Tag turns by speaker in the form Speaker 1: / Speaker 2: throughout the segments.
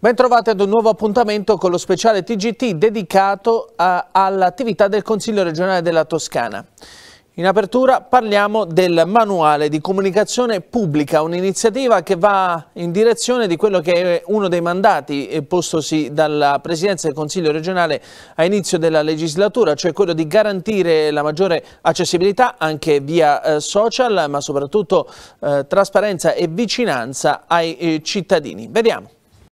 Speaker 1: Ben trovati ad un nuovo appuntamento con lo speciale TGT dedicato all'attività del Consiglio regionale della Toscana. In apertura parliamo del manuale di comunicazione pubblica, un'iniziativa che va in direzione di quello che è uno dei mandati postosi dalla Presidenza del Consiglio regionale a inizio della legislatura, cioè quello di garantire la maggiore accessibilità anche via social, ma soprattutto trasparenza e vicinanza ai cittadini. Vediamo.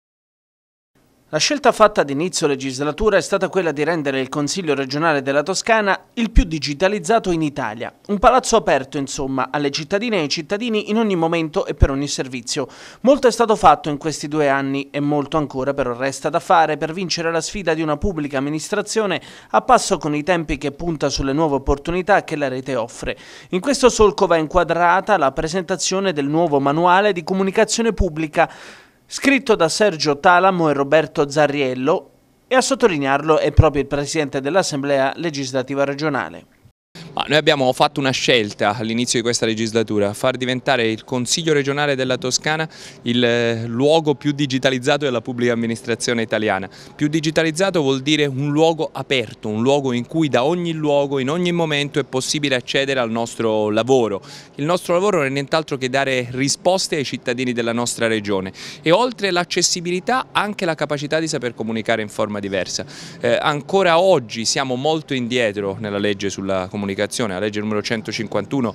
Speaker 1: La scelta fatta ad inizio legislatura è stata quella di rendere il Consiglio regionale della Toscana il più digitalizzato in Italia. Un palazzo aperto, insomma, alle cittadine e ai cittadini in ogni momento e per ogni servizio. Molto è stato fatto in questi 2 anni e molto ancora però resta da fare per vincere la sfida di una pubblica amministrazione a passo con i tempi che punta sulle nuove opportunità che la rete offre. In questo solco va inquadrata la presentazione del nuovo manuale di comunicazione pubblica scritto da Sergio Talamo e Roberto Zarriello, e a sottolinearlo è proprio il Presidente dell'Assemblea legislativa regionale.
Speaker 2: Noi abbiamo fatto una scelta all'inizio di questa legislatura, far diventare il Consiglio regionale della Toscana il luogo più digitalizzato della pubblica amministrazione italiana. Più digitalizzato vuol dire un luogo aperto, un luogo in cui da ogni luogo, in ogni momento è possibile accedere al nostro lavoro. Il nostro lavoro non è nient'altro che dare risposte ai cittadini della nostra regione e oltre l'accessibilità anche la capacità di saper comunicare in forma diversa. Ancora oggi siamo molto indietro nella legge sulla comunicazione. La legge numero 151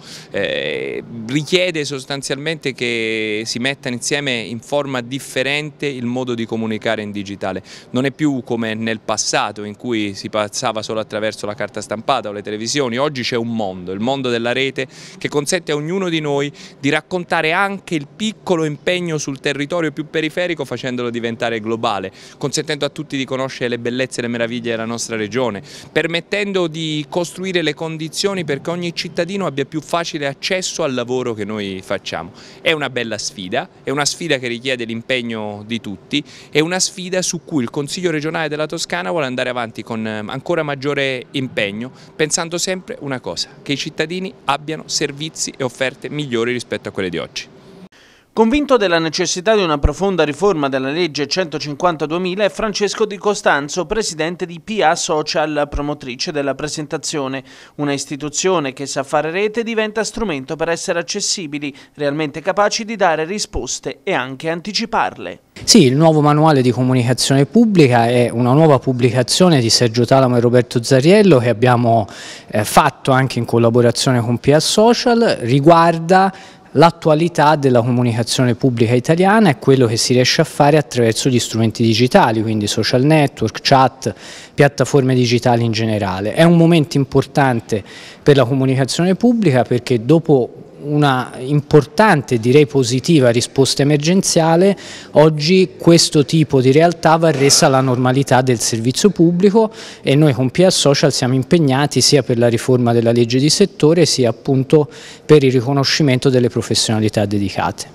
Speaker 2: richiede sostanzialmente che si metta insieme in forma differente il modo di comunicare in digitale. Non è più come nel passato in cui si passava solo attraverso la carta stampata o le televisioni. Oggi c'è un mondo, il mondo della rete, che consente a ognuno di noi di raccontare anche il piccolo impegno sul territorio più periferico facendolo diventare globale, consentendo a tutti di conoscere le bellezze e le meraviglie della nostra regione, permettendo di costruire le condizioni perché ogni cittadino abbia più facile accesso al lavoro che noi facciamo. È una bella sfida, è una sfida che richiede l'impegno di tutti, è una sfida su cui il Consiglio regionale della Toscana vuole andare avanti con ancora maggiore impegno, pensando sempre una cosa, che i cittadini abbiano servizi e offerte migliori rispetto a quelle di oggi.
Speaker 1: Convinto della necessità di una profonda riforma della legge 150/2000 è Francesco Di Costanzo, presidente di PA Social, promotrice della presentazione. Una istituzione che sa fare rete diventa strumento per essere accessibili, realmente capaci di dare risposte e anche anticiparle.
Speaker 3: Sì, il nuovo manuale di comunicazione pubblica è una nuova pubblicazione di Sergio Talamo e Roberto Zarriello che abbiamo fatto anche in collaborazione con PA Social, riguarda l'attualità della comunicazione pubblica italiana e quello che si riesce a fare attraverso gli strumenti digitali, quindi social network, chat, piattaforme digitali in generale. È un momento importante per la comunicazione pubblica perché dopo una importante, direi positiva risposta emergenziale, oggi questo tipo di realtà va resa la normalità del servizio pubblico e noi con PA Social siamo impegnati sia per la riforma della legge di settore sia appunto per il riconoscimento delle professionalità dedicate.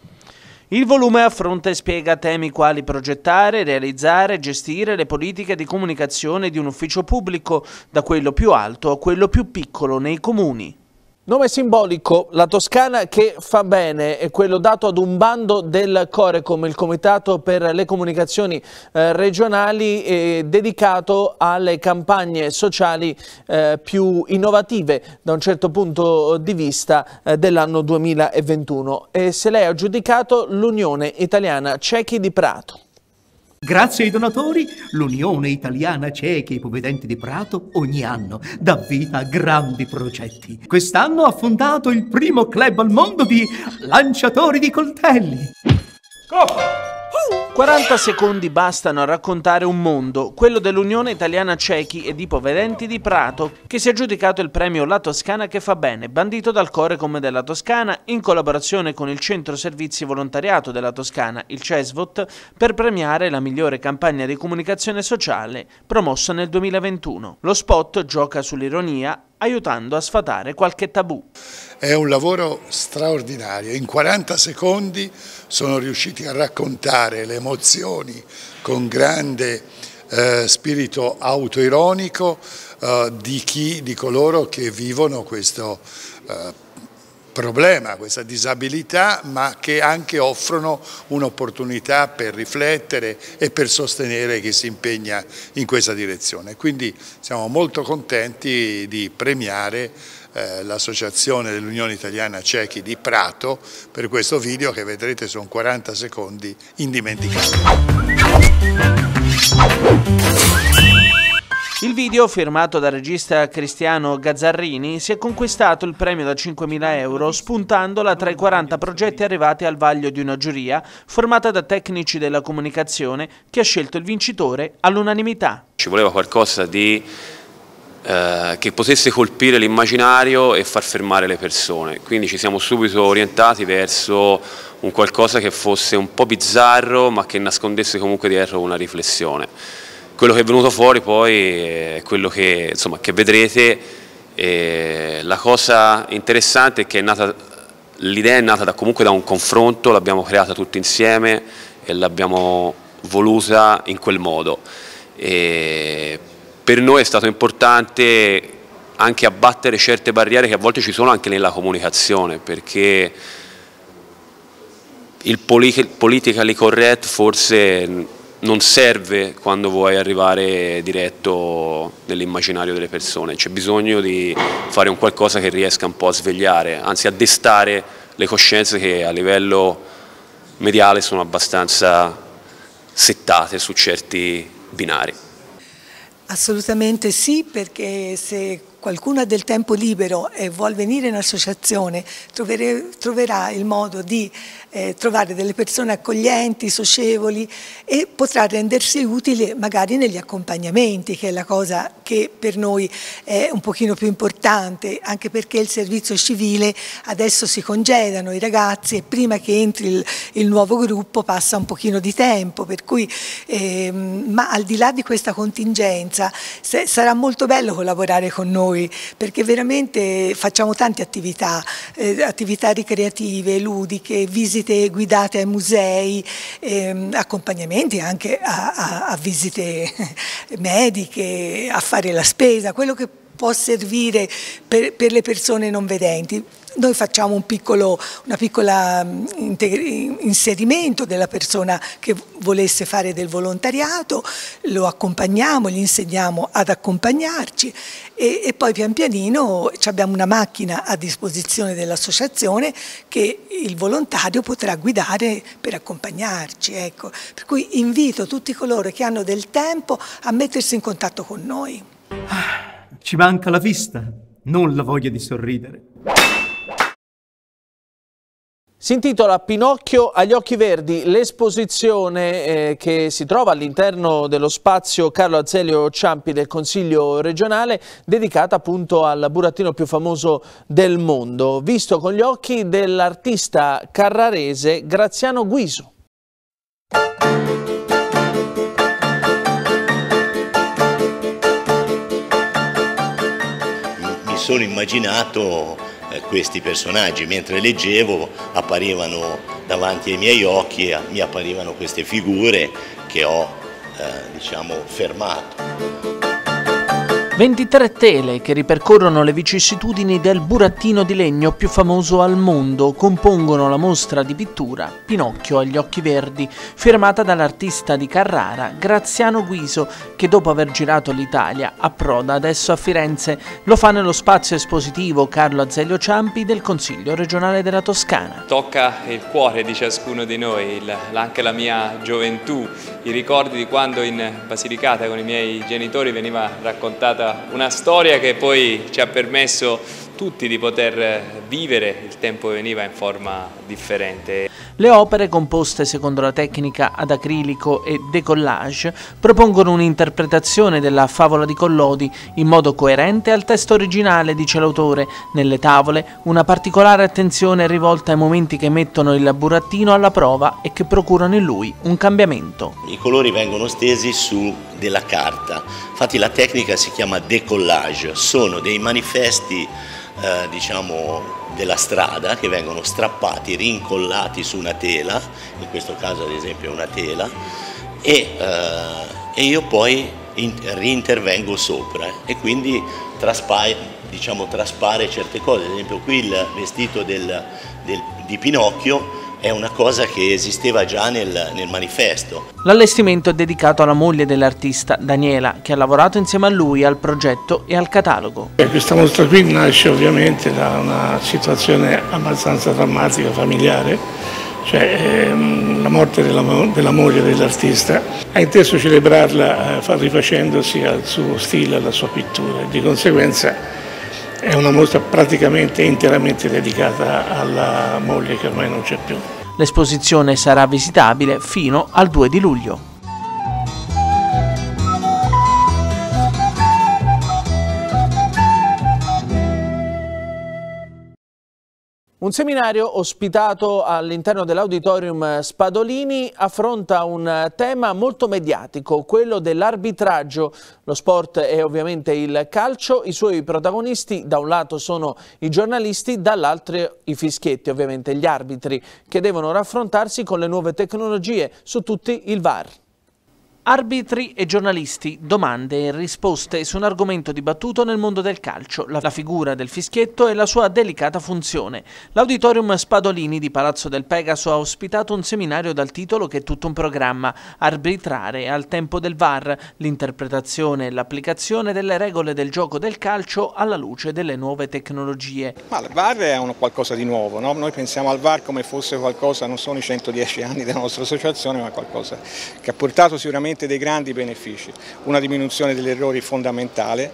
Speaker 1: Il volume affronta e spiega temi quali progettare, realizzare, gestire le politiche di comunicazione di un ufficio pubblico, da quello più alto a quello più piccolo nei comuni. Nome simbolico, la Toscana che fa bene, è quello dato ad un bando del Corecom, il Comitato per le Comunicazioni regionali, dedicato alle campagne sociali più innovative da un certo punto di vista dell'anno 2021. E se lei ha giudicato l'Unione Italiana Ciechi di Prato.
Speaker 4: Grazie ai donatori, l'Unione Italiana Ciechi e Ipovedenti di Prato ogni anno dà vita a grandi progetti. Quest'anno ha fondato il primo club al mondo di lanciatori di coltelli.
Speaker 1: 40 secondi bastano a raccontare un mondo, quello dell'Unione Italiana Ciechi ed Ipovedenti di Prato, che si è aggiudicato il premio La Toscana che fa bene, bandito dal Corecom della Toscana in collaborazione con il Centro Servizi Volontariato della Toscana, il CESVOT, per premiare la migliore campagna di comunicazione sociale promossa nel 2021. Lo spot gioca sull'ironia, aiutando a sfatare qualche tabù.
Speaker 5: È un lavoro straordinario, in 40 secondi sono riusciti a raccontare le emozioni con grande spirito autoironico di coloro che vivono questo problema, questa disabilità, ma che anche offrono un'opportunità per riflettere e per sostenere chi si impegna in questa direzione. Quindi siamo molto contenti di premiare l'Associazione dell'Unione Italiana Ciechi di Prato per questo video che vedrete sono 40 secondi indimenticabili.
Speaker 1: Il video, firmato dal regista Cristiano Gazzarrini, si è conquistato il premio da 5.000 euro spuntandola tra i 40 progetti arrivati al vaglio di una giuria formata da tecnici della comunicazione che ha scelto il vincitore all'unanimità.
Speaker 6: Ci voleva qualcosa di che potesse colpire l'immaginario e far fermare le persone, quindi ci siamo subito orientati verso un qualcosa che fosse un po' bizzarro ma che nascondesse comunque dietro una riflessione. Quello che è venuto fuori poi è quello che, insomma, che vedrete. La cosa interessante è che l'idea è nata comunque da un confronto, l'abbiamo creata tutti insieme e l'abbiamo voluta in quel modo. Per noi è stato importante anche abbattere certe barriere che a volte ci sono anche nella comunicazione, perché il politically correct forse non serve quando vuoi arrivare diretto nell'immaginario delle persone, c'è bisogno di fare un qualcosa che riesca un po' a svegliare, anzi a destare le coscienze che a livello mediale sono abbastanza settate su certi binari.
Speaker 7: Assolutamente sì, perché se qualcuno ha del tempo libero e vuol venire in associazione troverà il modo di trovare delle persone accoglienti, socievoli e potrà rendersi utile magari negli accompagnamenti, che è la cosa che per noi è un pochino più importante, anche perché il servizio civile adesso si congedano i ragazzi e prima che entri il nuovo gruppo passa un pochino di tempo, per cui ma al di là di questa contingenza sarà molto bello collaborare con noi, perché veramente facciamo tante attività, attività ricreative, ludiche, visite guidate ai musei, accompagnamenti anche a visite mediche, a fare la spesa, quello che può servire per le persone non vedenti. Noi facciamo una piccola inserimento della persona che volesse fare del volontariato, lo accompagniamo, gli insegniamo ad accompagnarci e poi pian pianino abbiamo una macchina a disposizione dell'associazione che il volontario potrà guidare per accompagnarci. Ecco. Per cui invito tutti coloro che hanno del tempo a mettersi in contatto con noi.
Speaker 4: Ci manca la vista, non la voglia di sorridere.
Speaker 1: Si intitola Pinocchio agli occhi verdi, l'esposizione che si trova all'interno dello spazio Carlo Azeglio Ciampi del Consiglio regionale, dedicata appunto al burattino più famoso del mondo, visto con gli occhi dell'artista carrarese Graziano Guiso.
Speaker 8: Mi sono immaginato questi personaggi, mentre leggevo apparivano davanti ai miei occhi e mi apparivano queste figure che ho diciamo fermato.
Speaker 1: 23 tele che ripercorrono le vicissitudini del burattino di legno più famoso al mondo compongono la mostra di pittura Pinocchio agli occhi verdi, firmata dall'artista di Carrara Graziano Guiso, che dopo aver girato l'Italia approda adesso a Firenze. Lo fa nello spazio espositivo Carlo Azeglio Ciampi del Consiglio regionale della Toscana.
Speaker 2: Tocca il cuore di ciascuno di noi, anche la mia gioventù, i ricordi di quando in Basilicata con i miei genitori veniva raccontata una storia che poi ci ha permesso tutti di poter vivere il tempo che veniva in forma differente.
Speaker 1: Le opere, composte secondo la tecnica ad acrilico e decollage, propongono un'interpretazione della favola di Collodi in modo coerente al testo originale, dice l'autore. Nelle tavole una particolare attenzione è rivolta ai momenti che mettono il burattino alla prova e che procurano in lui un cambiamento.
Speaker 8: I colori vengono stesi su della carta, infatti la tecnica si chiama decollage, sono dei manifesti diciamo della strada che vengono strappati, rincollati su una tela, in questo caso ad esempio una tela, e io poi rintervengo sopra e quindi diciamo, traspare certe cose. Ad esempio qui il vestito di Pinocchio è una cosa che esisteva già nel manifesto.
Speaker 1: L'allestimento è dedicato alla moglie dell'artista, Daniela, che ha lavorato insieme a lui al progetto e al catalogo.
Speaker 9: Questa mostra qui nasce ovviamente da una situazione abbastanza drammatica, familiare, cioè la morte della moglie dell'artista. Ha inteso celebrarla rifacendosi al suo stile, alla sua pittura, e di conseguenza è una mostra praticamente interamente dedicata alla moglie che ormai non c'è più.
Speaker 1: L'esposizione sarà visitabile fino al 2 di luglio. Un seminario ospitato all'interno dell'Auditorium Spadolini affronta un tema molto mediatico, quello dell'arbitraggio. Lo sport è ovviamente il calcio, i suoi protagonisti da un lato sono i giornalisti, dall'altro i fischietti, ovviamente gli arbitri, che devono raffrontarsi con le nuove tecnologie, su tutti il VAR. Arbitri e giornalisti, domande e risposte su un argomento dibattuto nel mondo del calcio, la figura del fischietto e la sua delicata funzione. L'Auditorium Spadolini di Palazzo del Pegaso ha ospitato un seminario dal titolo che è tutto un programma: arbitrare al tempo del VAR, l'interpretazione e l'applicazione delle regole del gioco del calcio alla luce delle nuove tecnologie.
Speaker 10: Ma il VAR è qualcosa di nuovo, no? Noi pensiamo al VAR come fosse qualcosa, non sono i 110 anni della nostra associazione, ma qualcosa che ha portato sicuramente dei grandi benefici, una diminuzione degli errori fondamentale.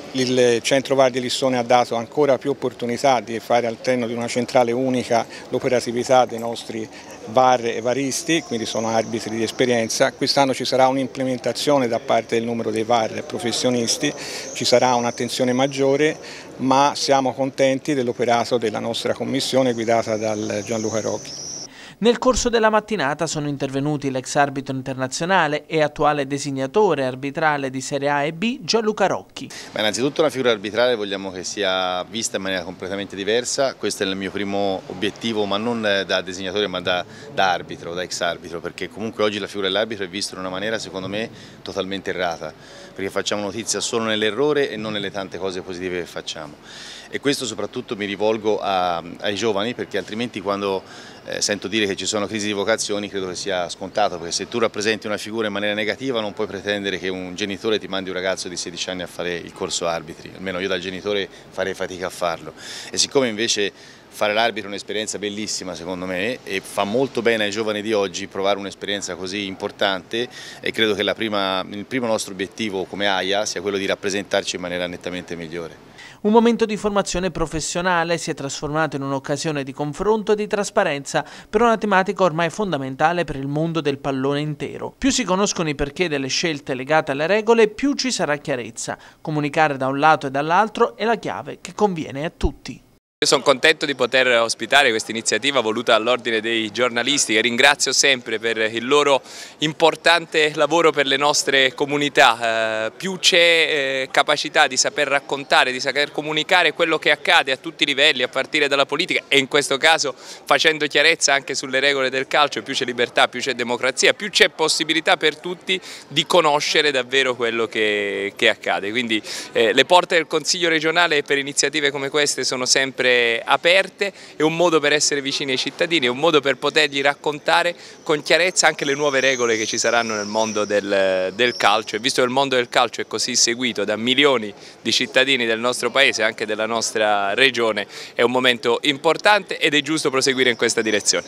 Speaker 10: Il centro VAR di Lissone ha dato ancora più opportunità di fare all'interno di una centrale unica l'operatività dei nostri VAR e varisti, quindi sono arbitri di esperienza. Quest'anno ci sarà un'implementazione da parte del numero dei VAR professionisti, ci sarà un'attenzione maggiore, ma siamo contenti dell'operato della nostra commissione guidata dal Gianluca Rocchi.
Speaker 1: Nel corso della mattinata sono intervenuti l'ex arbitro internazionale e attuale designatore arbitrale di Serie A e B Gianluca Rocchi.
Speaker 11: Innanzitutto la figura arbitrale vogliamo che sia vista in maniera completamente diversa. Questo è il mio primo obiettivo, ma non da designatore ma da arbitro, da ex arbitro, perché comunque oggi la figura dell'arbitro è vista in una maniera secondo me totalmente errata, perché facciamo notizia solo nell'errore e non nelle tante cose positive che facciamo. E questo soprattutto mi rivolgo ai giovani, perché altrimenti quando sento dire che ci sono crisi di vocazioni credo che sia scontato, perché se tu rappresenti una figura in maniera negativa non puoi pretendere che un genitore ti mandi un ragazzo di 16 anni a fare il corso arbitri, almeno io da genitore farei fatica a farlo. E siccome invece fare l'arbitro è un'esperienza bellissima secondo me e fa molto bene ai giovani di oggi provare un'esperienza così importante, e credo che il primo nostro obiettivo come AIA sia quello di rappresentarci in maniera nettamente migliore.
Speaker 1: Un momento di formazione professionale si è trasformato in un'occasione di confronto e di trasparenza per una tematica ormai fondamentale per il mondo del pallone intero. Più si conoscono i perché delle scelte legate alle regole, più ci sarà chiarezza. Comunicare da un lato e dall'altro è la chiave che conviene a tutti.
Speaker 2: Io sono contento di poter ospitare questa iniziativa voluta all'Ordine dei giornalisti, che ringrazio sempre per il loro importante lavoro per le nostre comunità. Più c'è capacità di saper raccontare, di saper comunicare quello che accade a tutti i livelli, a partire dalla politica e in questo caso facendo chiarezza anche sulle regole del calcio, più c'è libertà, più c'è democrazia, più c'è possibilità per tutti di conoscere davvero quello che accade. Quindi le porte del Consiglio regionale per iniziative come queste sono sempre aperte, è un modo per essere vicini ai cittadini, è un modo per potergli raccontare con chiarezza anche le nuove regole che ci saranno nel mondo del calcio, e visto che il mondo del calcio è così seguito da milioni di cittadini del nostro paese, anche della nostra regione, è un momento importante ed è giusto proseguire in questa direzione.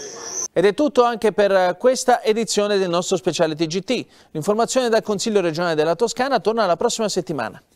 Speaker 1: Ed è tutto anche per questa edizione del nostro speciale TGT. L'informazione dal Consiglio regionale della Toscana torna la prossima settimana.